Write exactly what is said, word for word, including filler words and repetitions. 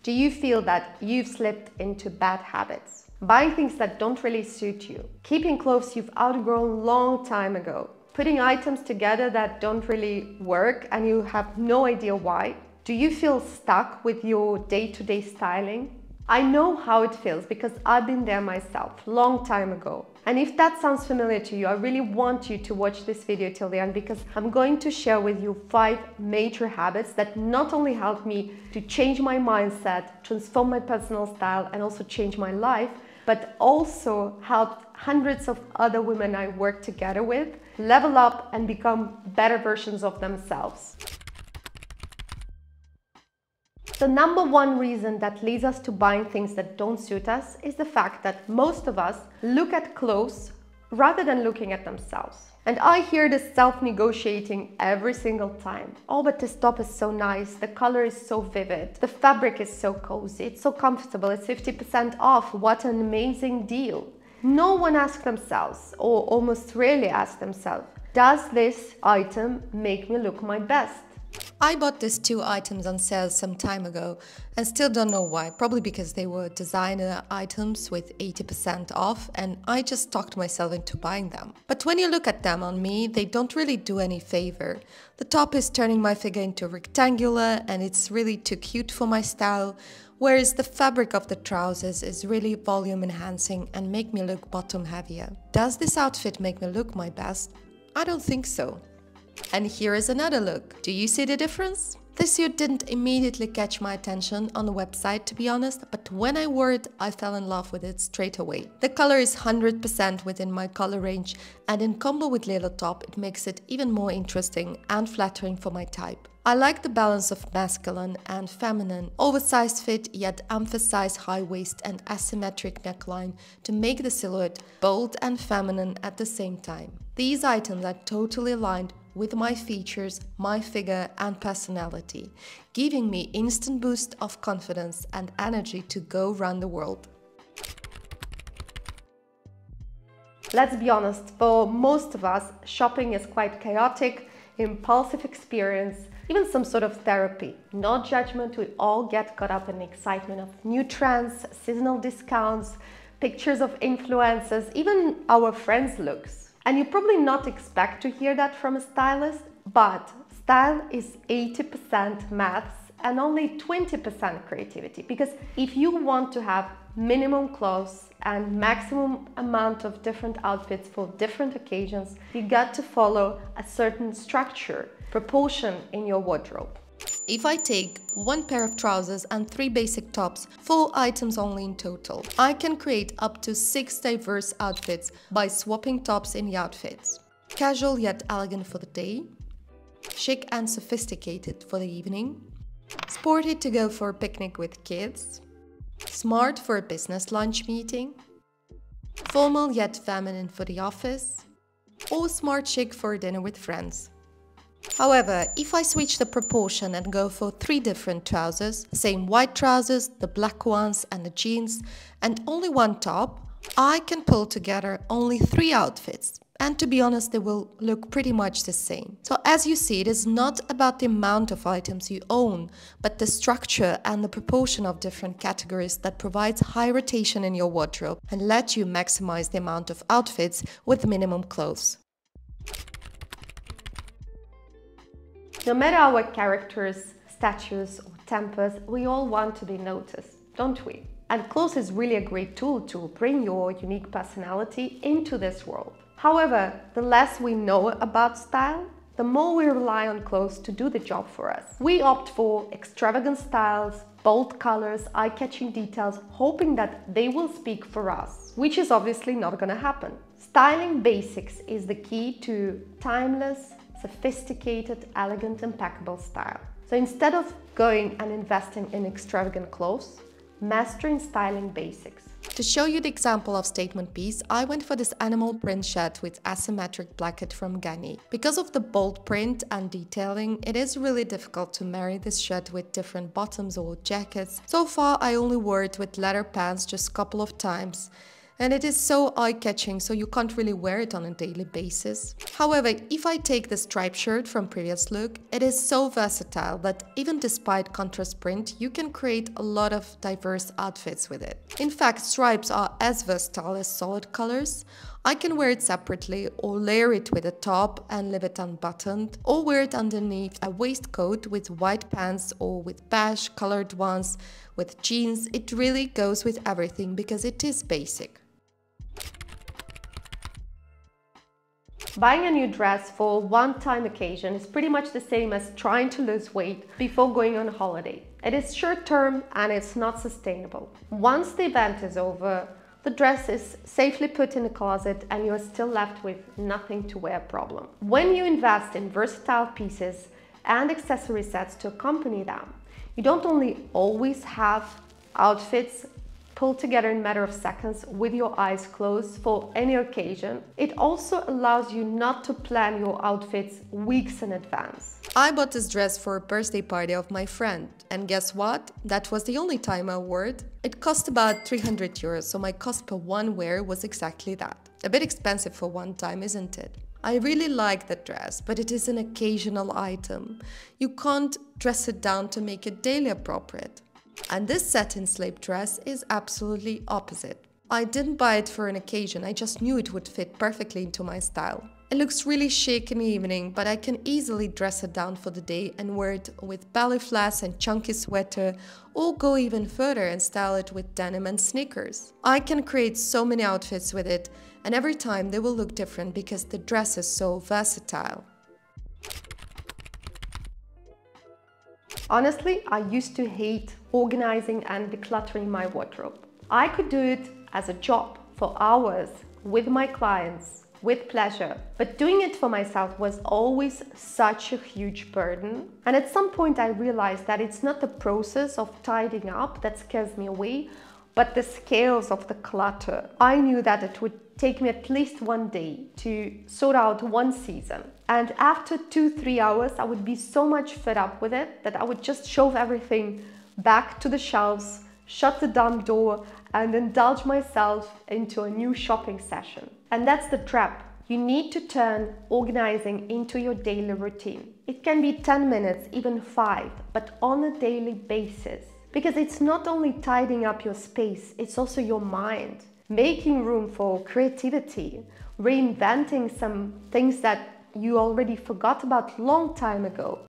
Do you feel that you've slipped into bad habits? Buying things that don't really suit you, keeping clothes you've outgrown long time ago, putting items together that don't really work and you have no idea why? Do you feel stuck with your day-to-day styling? I know how it feels because I've been there myself, long time ago. And if that sounds familiar to you, I really want you to watch this video till the end because I'm going to share with you five major habits that not only helped me to change my mindset, transform my personal style, and also change my life, but also helped hundreds of other women I work together with level up and become better versions of themselves. The number one reason that leads us to buying things that don't suit us is the fact that most of us look at clothes rather than looking at themselves. And I hear this self-negotiating every single time. Oh, but this top is so nice, the color is so vivid, the fabric is so cozy, it's so comfortable, it's fifty percent off, what an amazing deal. No one asks themselves, or almost rarely asks themselves, does this item make me look my best? I bought these two items on sale some time ago and still don't know why, probably because they were designer items with eighty percent off and I just talked myself into buying them. But when you look at them on me, they don't really do any favor. The top is turning my figure into rectangular and it's really too cute for my style, whereas the fabric of the trousers is really volume enhancing and make me look bottom heavier. Does this outfit make me look my best? I don't think so. And here is another look. Do you see the difference? This suit didn't immediately catch my attention on the website, to be honest, but when I wore it, I fell in love with it straight away. The color is one hundred percent within my color range, and in combo with little top, it makes it even more interesting and flattering for my type. I like the balance of masculine and feminine, oversized fit yet emphasize high waist and asymmetric neckline to make the silhouette bold and feminine at the same time. These items are totally aligned with my features, my figure and personality, giving me instant boost of confidence and energy to go around the world. Let's be honest, for most of us, shopping is quite chaotic, impulsive experience, even some sort of therapy. No judgment, we all get caught up in the excitement of new trends, seasonal discounts, pictures of influencers, even our friends' looks. And you probably not expect to hear that from a stylist, but style is eighty percent maths and only twenty percent creativity. Because if you want to have minimum clothes and maximum amount of different outfits for different occasions, you got to follow a certain structure, proportion in your wardrobe. If I take one pair of trousers and three basic tops, four items only in total, I can create up to six diverse outfits by swapping tops in the outfits. Casual yet elegant for the day, chic and sophisticated for the evening, sporty to go for a picnic with kids, smart for a business lunch meeting, formal yet feminine for the office, or smart chic for a dinner with friends. However, if I switch the proportion and go for three different trousers, the same white trousers, the black ones and the jeans, and only one top, I can pull together only three outfits. And to be honest, they will look pretty much the same. So as you see, it is not about the amount of items you own, but the structure and the proportion of different categories that provides high rotation in your wardrobe and let you maximize the amount of outfits with minimum clothes. No matter our characters, status or tempers, we all want to be noticed, don't we? And clothes is really a great tool to bring your unique personality into this world. However, the less we know about style, the more we rely on clothes to do the job for us. We opt for extravagant styles, bold colors, eye-catching details, hoping that they will speak for us, which is obviously not going to happen. Styling basics is the key to timeless, sophisticated, elegant, impeccable style. So instead of going and investing in extravagant clothes, mastering styling basics. To show you the example of statement piece, I went for this animal print shirt with asymmetric blanket from Ganni. Because of the bold print and detailing, it is really difficult to marry this shirt with different bottoms or jackets. So far, I only wore it with leather pants just a couple of times. And it is so eye-catching, so you can't really wear it on a daily basis. However, if I take the striped shirt from previous look, it is so versatile that even despite contrast print, you can create a lot of diverse outfits with it. In fact, stripes are as versatile as solid colors. I can wear it separately or layer it with a top and leave it unbuttoned, or wear it underneath a waistcoat with white pants or with beige colored ones with jeans. It really goes with everything because it is basic. Buying a new dress for a one-time occasion is pretty much the same as trying to lose weight before going on holiday. It is short-term and it's not sustainable. Once the event is over, the dress is safely put in the closet and you are still left with nothing to wear problem. When you invest in versatile pieces and accessory sets to accompany them, you don't only always have outfits pulled together in a matter of seconds with your eyes closed for any occasion, it also allows you not to plan your outfits weeks in advance. I bought this dress for a birthday party of my friend, and guess what? That was the only time I wore it. It cost about three hundred euros, so my cost per one wear was exactly that. A bit expensive for one time, isn't it? I really like the dress, but it is an occasional item. You can't dress it down to make it daily appropriate. And this satin slip dress is absolutely opposite. I didn't buy it for an occasion, I just knew it would fit perfectly into my style. It looks really chic in the evening, but I can easily dress it down for the day and wear it with belly flats and chunky sweater, or go even further and style it with denim and sneakers. I can create so many outfits with it, and every time they will look different because the dress is so versatile. Honestly, I used to hate organizing and decluttering my wardrobe. I could do it as a job for hours with my clients, with pleasure, but doing it for myself was always such a huge burden. And at some point I realized that it's not the process of tidying up that scares me away, but the scales of the clutter. I knew that it would take me at least one day to sort out one season. And after two, three hours, I would be so much fed up with it that I would just shove everything back to the shelves, shut the dump door, and indulge myself into a new shopping session. And that's the trap. You need to turn organizing into your daily routine. It can be ten minutes, even five, but on a daily basis. Because it's not only tidying up your space, it's also your mind. Making room for creativity, reinventing some things that you already forgot about long time ago.